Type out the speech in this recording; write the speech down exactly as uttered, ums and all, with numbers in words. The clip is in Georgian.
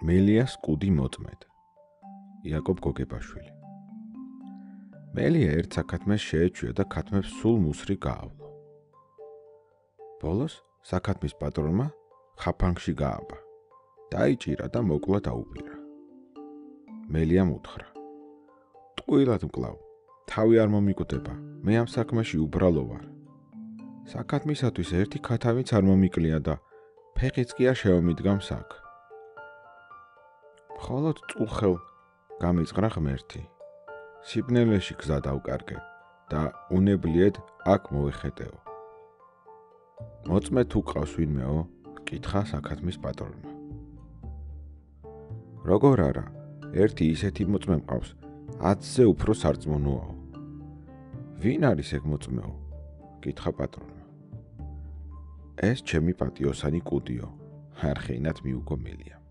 მელიას კუდი მოწმედ. იაკობ გოგებაშვილი. მელია ერთ საქათმეს შეეჩვია და ქათმებს სულ მუსრი გაავლო. ბოლოს საქათმის პატრონმა ხაფანგში გააბა. დაიჭირა და მოკლა დაუპირა. მელიამ უთხრა: ტყუილად მკლავ, თავი არ მომიკვდება, მე ამ საქმეში უბრალო ვარ. საქათმისათვის ერთი ქათავიც არ მომიკლია და ფეხიც კი არ შევამიდგამს აქ. მხოლოდ წუხელ გამიწყრა ღმერთი. სიბნელეში გზა დავკარგე და უნებლიეთ აქ მოეხეტეო. მოწმე თუ ყავს ვინმეო? კითხა საქათმის პატრონმა. როგორ არა, ერთი ისეთი მოწმე მყავს, ათზე უფრო სარწმუნოაო. ვინ არის ეგ მოწმეო? კითხა პატრონმა. ეს ჩემი პატიოსანი კუდიო, არხეინად მიუგო მელიამ.